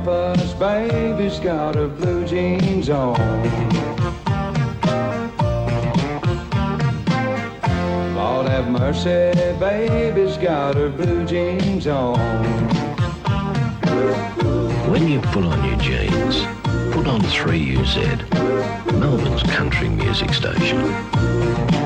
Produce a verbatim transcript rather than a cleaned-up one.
Papa's baby's got her blue jeans on. Lord have mercy, baby's got her blue jeans on. When you put on your jeans, put on three U Z, Melbourne's country music station.